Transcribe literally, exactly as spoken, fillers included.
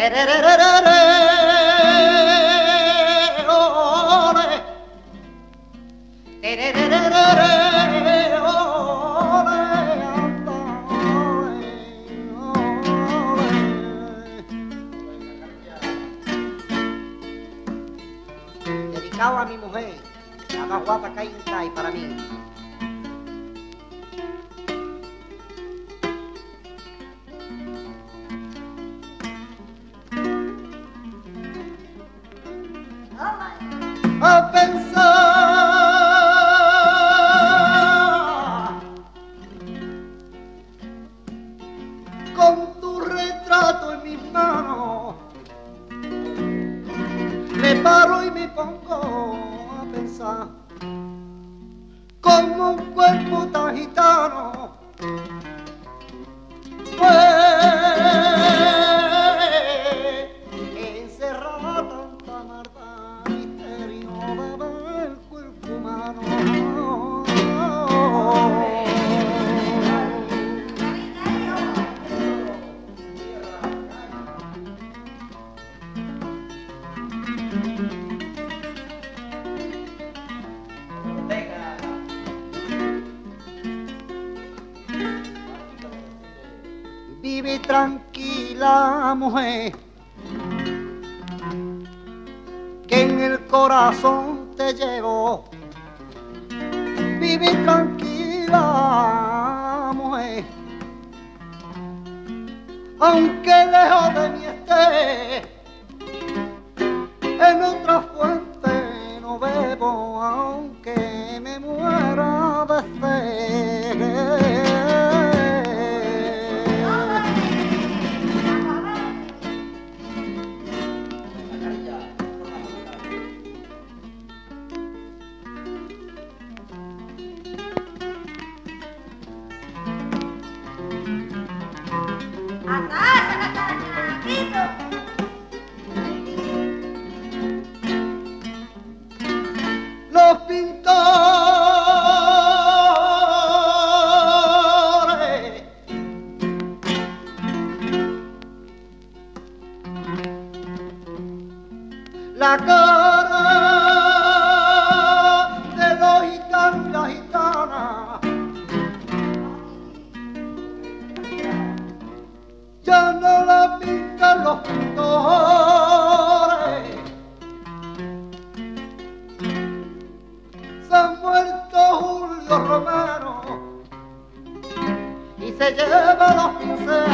Dedicado a mi mujer, la más guapa que hay en Cádiz para mí. A pensar con tu retrato en mis manos, me paro y me pongo a pensar como un cuerpo tan gitano fue encerrada tanta maldad, misterio del cuerpo humano. Vive tranquila, mujer, que en el corazón te llevo. Vive tranquila, mujer, aunque lejos de mí esté, en otra fuente no bebo, aunque me muera de sed. Los pintores la cara de los gitanos y la gitana ya no la pintan los pintores. Se ha muerto Julio Romero y se lleva los pinceles